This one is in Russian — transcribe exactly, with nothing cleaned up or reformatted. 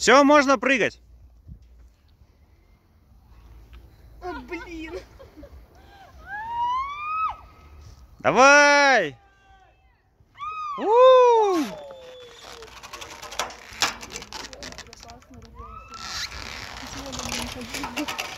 Все, можно прыгать. О, блин. Давай! У-у-у! Почему она не ходила?